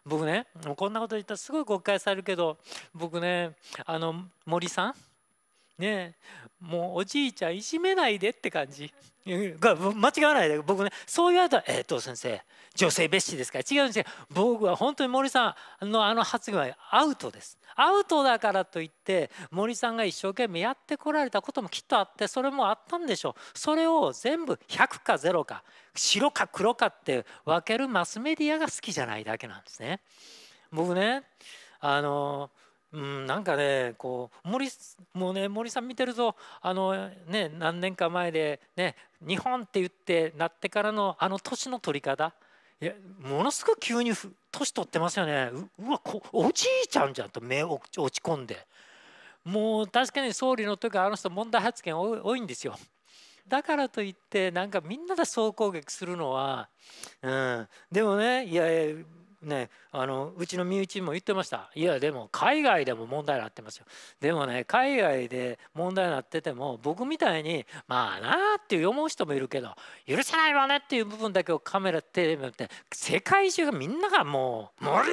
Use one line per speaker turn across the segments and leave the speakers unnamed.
僕ね、もうこんなこと言ったらすごい誤解されるけど、僕ね、森さんね、もうおじいちゃんいじめないでって感じ。間違わないで、僕ね、そう言われたら先生女性蔑視ですから違うんですよ。僕は本当に森さんの発言はアウトです。アウトだからといって森さんが一生懸命やってこられたこともきっとあって、それもあったんでしょう。それを全部100か0か白か黒かって分けるマスメディアが好きじゃないだけなんですね。僕ね、あのなんかね、こうもうね、森さん見てると何年か前でね、日本って言ってなってからの年の取り方、いやものすごく急に年取ってますよね。うわおじいちゃんじゃんと目を落ち込んで、もう確かに総理の時はあの人問題発言多いんですよ。だからといってなんかみんなで総攻撃するのは、でもね、いやいやね、うちの身内も言ってました。いやでも海外でも問題になってますよ。でもね、海外で問題になってても僕みたいにまあなあっていう思う人もいるけど、許せないわねっていう部分だけをカメラテレビって世界中がみんながもう森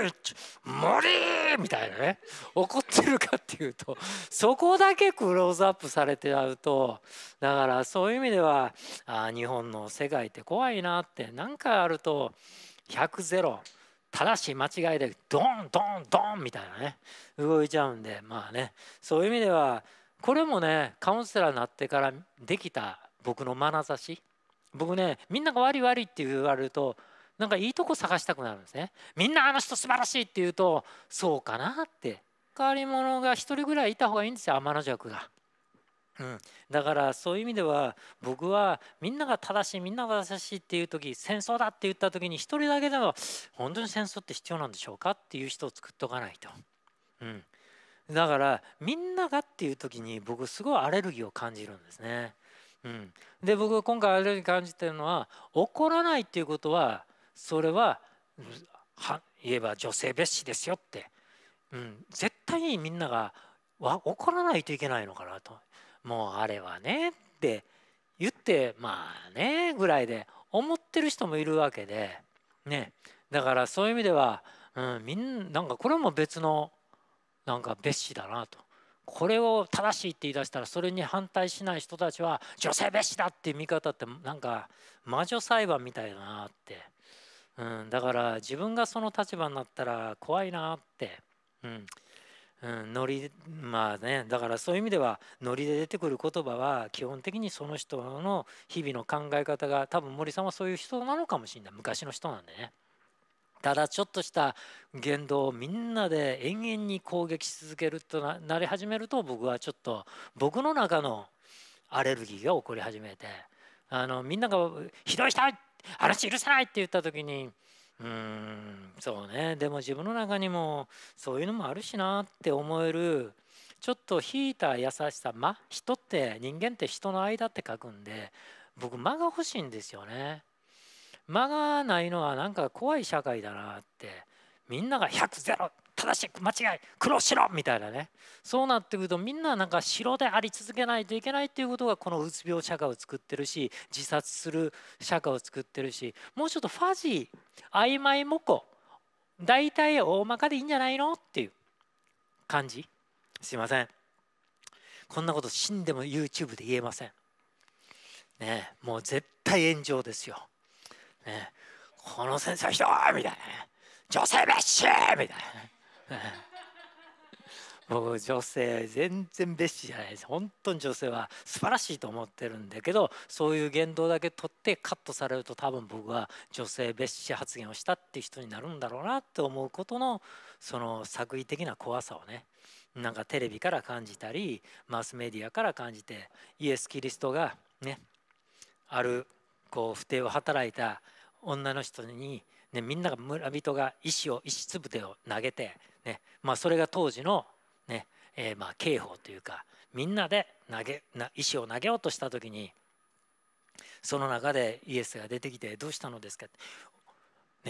みたいなね怒ってるかっていうと、そこだけクローズアップされてあると、だからそういう意味では日本の世界って怖いなって、何かあると100ゼロ正しい間違いでドンドンドンみたいなね動いちゃうんで、まあね、そういう意味ではこれもねカウンセラーになってからできた僕の眼差し。僕ね、みんなが悪い悪いって言われるとなんかいいとこ探したくなるんですね。みんなあの人素晴らしいって言うとそうかなって、変わり者が一人ぐらいいた方がいいんですよ、天の弱が。だからそういう意味では僕はみんなが正しいみんなが正しいっていう時、戦争だって言った時に一人だけでも本当に戦争って必要なんでしょうかっていう人を作っとかないと。だからみんながっていう時に僕すごいアレルギーを感じるんですね。で僕が今回アレルギー感じてるのは、怒らないっていうことはそれは言えば女性蔑視ですよって、絶対にみんなが怒らないといけないのかなと。もうあれはねって言ってまあねぐらいで思ってる人もいるわけでね。だからそういう意味では、みんなんかこれも別のなんか蔑視だなと。これを正しいって言い出したらそれに反対しない人たちは女性蔑視だっていう見方ってなんか魔女裁判みたいだなって、だから自分がその立場になったら怖いなって、ノリ、まあね、だからそういう意味ではノリで出てくる言葉は基本的にその人の日々の考え方が、多分森さんはそういう人なのかもしれない、昔の人なんでね。ただちょっとした言動をみんなで延々に攻撃し続けるとなり始めると、僕はちょっと僕の中のアレルギーが起こり始めて、みんながひどい人話許せないって言った時に、そうね、でも自分の中にもそういうのもあるしなって思える、ちょっと引いた優しさ、人って人間って人の間って書くんで、僕間が欲しいんですよね。間がないのはなんか怖い社会だなって。みんなが100ゼロ正しい間違い苦労しろみたいなね、そうなってくるとみんななんか白であり続けないといけないっていうことがこのうつ病社会を作ってるし、自殺する社会を作ってるし、もうちょっとファジー曖昧模倣、大体大まかでいいんじゃないのっていう感じ。すいません、こんなこと死んでも YouTube で言えませんね。もう絶対炎上ですよ、ね、この先生はひどいみたいなね、女性蔑視みたいなね。僕女性全然蔑視じゃないです。本当に女性は素晴らしいと思ってるんだけど、そういう言動だけ取ってカットされると多分僕は女性蔑視発言をしたっていう人になるんだろうなって思うことの、その作為的な怖さをね、なんかテレビから感じたりマスメディアから感じて、イエス・キリストがね、あるこう不貞を働いた女の人に、ね、みんなが村人が石つぶてを投げて、ね、それが当時の、ね刑法というか、みんなで石を投げようとした時に、その中でイエスが出てきて「どうしたのですか」って、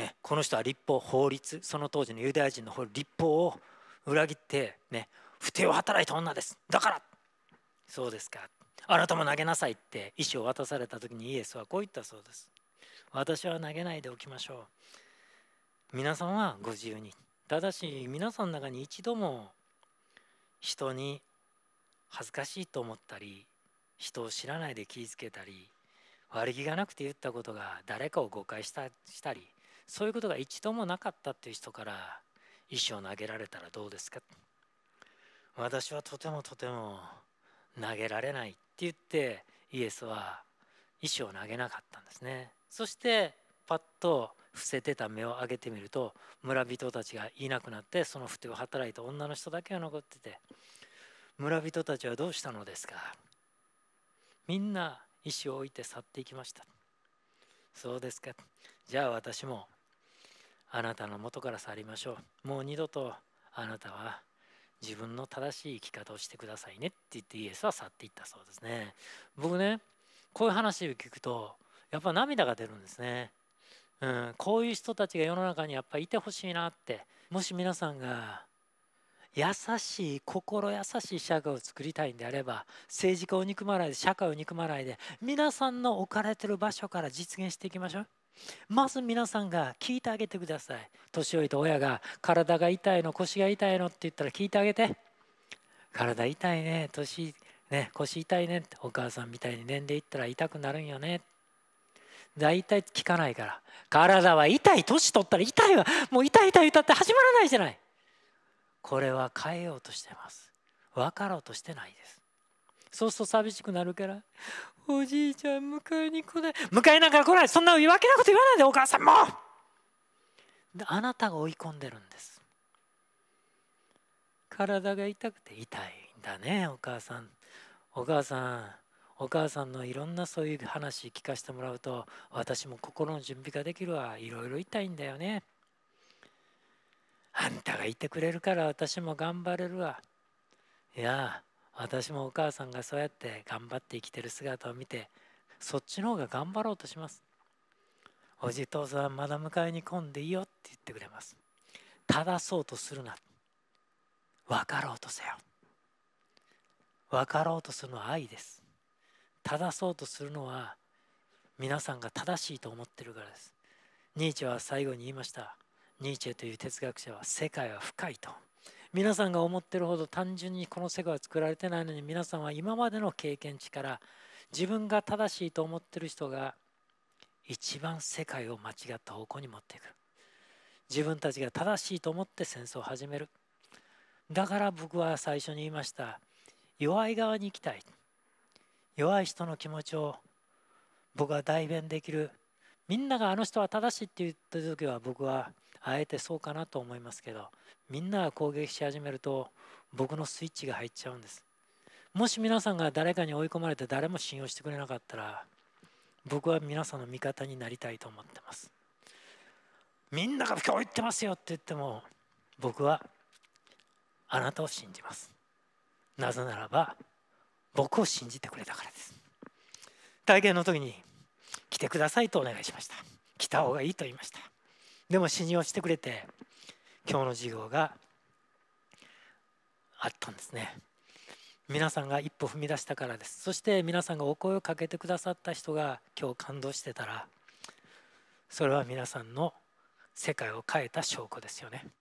この人は立法法律、その当時のユダヤ人の立法を裏切って、不貞を働いた女です、だからそうですか、あなたも投げなさいって石を渡された時にイエスはこう言ったそうです。私は投げないでおきましょう。 皆さんはご自由に。ただし皆さんの中に一度も人に恥ずかしいと思ったり、人を知らないで気づけたり、悪気がなくて言ったことが誰かを誤解したり、そういうことが一度もなかったっていう人から石を投げられたらどうですか。私はとても投げられないって言ってイエスは石を投げなかったんですね。そしてパッと伏せてた目を上げてみると、村人たちがいなくなって、そのふてを働いた女の人だけが残ってて、村人たちはどうしたのですか。みんな石を置いて去っていきました。そうですか。じゃあ私もあなたの元から去りましょう。もう二度とあなたは自分の正しい生き方をしてくださいねって言ってイエスは去っていったそうですね。僕ね、こういう話を聞くとやっぱ涙が出るんですね。こういう人たちが世の中にやっぱりいてほしいなって。もし皆さんが優しい、心優しい社会を作りたいんであれば、政治家を憎まないで、社会を憎まないで、皆さんの置かれてる場所から実現していきましょう。まず皆さんが聞いてあげてください。年老いた親が体が痛いの、腰が痛いのって言ったら聞いてあげて。体痛いね、腰痛いねって、お母さんみたいに年齢いったら痛くなるんよね。大体聞かないから。体は痛い、年取ったら痛いわ、もう痛い言ったって始まらないじゃない。これは変えようとしてます。分かろうとしてないです。そうすると寂しくなるから、おじいちゃん迎えに来ない、迎えなんか来ない、そんな言い訳なこと言わないで、お母さんも。あなたが追い込んでるんです。体が痛くて痛いんだね、お母さん。お母さんのいろんなそういう話聞かせてもらうと、私も心の準備ができるわ。いろいろ痛いんだよね。あんたがいてくれるから私も頑張れるわ。いや、私もお母さんがそうやって頑張って生きてる姿を見て、そっちの方が頑張ろうとします。おじい父さんまだ迎えに来んでいいよって言ってくれます。正そうとするな。分かろうとせよ。分かろうとするのは愛です。正そうとするのは皆さんが正しいと思ってるからです。ニーチェは最後に言いました。ニーチェという哲学者は、世界は深いと。皆さんが思ってるほど単純にこの世界は作られてないのに、皆さんは今までの経験値から自分が正しいと思ってる人が一番世界を間違った方向に持っていく。自分たちが正しいと思って戦争を始める。だから僕は最初に言いました。弱い側に行きたい。弱い人の気持ちを僕は代弁できる。みんながあの人は正しいって言ってる時は、僕はあえてそうかなと思いますけど、みんなが攻撃し始めると僕のスイッチが入っちゃうんです。もし皆さんが誰かに追い込まれて誰も信用してくれなかったら、僕は皆さんの味方になりたいと思ってます。みんなが今日言ってますよって言っても、僕はあなたを信じます。なぜならば僕を信じてくれたからです。体験の時に来てくださいとお願いしました。来た方がいいと言いました。でも信用してくれて今日の授業があったんですね。皆さんが一歩踏み出したからです。そして皆さんがお声をかけてくださった人が今日感動してたら、それは皆さんの世界を変えた証拠ですよね。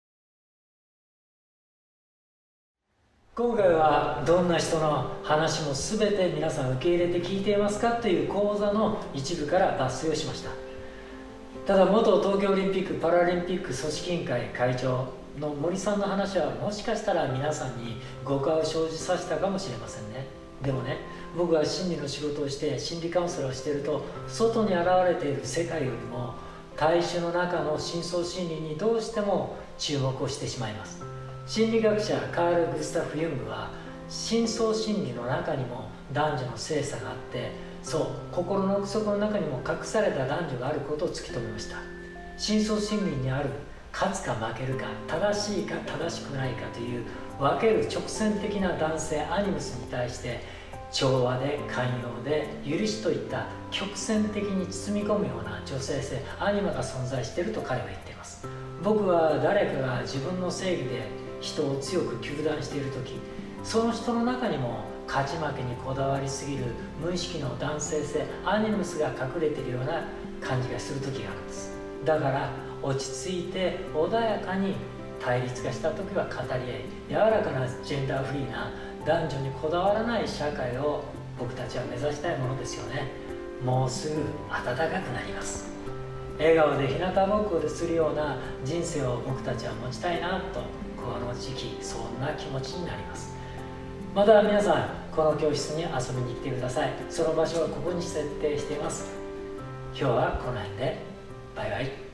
今回はどんな人の話も全て皆さん受け入れて聞いていますかという講座の一部から抜粋をしました。ただ元東京オリンピック・パラリンピック組織委員会会長の森さんの話は、もしかしたら皆さんに誤解を生じさせたかもしれませんね。でもね、僕は心理の仕事をして心理カウンセラーをしていると、外に現れている世界よりも大衆の中の深層心理にどうしても注目をしてしまいます。心理学者カール・グスタフ・ユングは、深層心理の中にも男女の性差があって、そう心の奥底の中にも隠された男女があることを突き止めました。深層心理にある勝つか負けるか、正しいか正しくないかという分ける直線的な男性アニムスに対して、調和で寛容で許しといった曲線的に包み込むような女性性アニマが存在していると彼は言っています。僕は誰かが自分の正義で人を強く糾弾している時、その人の中にも勝ち負けにこだわりすぎる無意識の男性性アニムスが隠れているような感じがする時があるんです。だから落ち着いて穏やかに対立がした時は語り合い、柔らかなジェンダーフリーな男女にこだわらない社会を僕たちは目指したいものですよね。もうすぐ暖かくなります。笑顔で日向ぼっこでするような人生を僕たちは持ちたいなと、この時期そんな気持ちになります。また皆さん、この教室に遊びに来てください。その場所はここに設定しています。今日はこの辺で。バイバイ。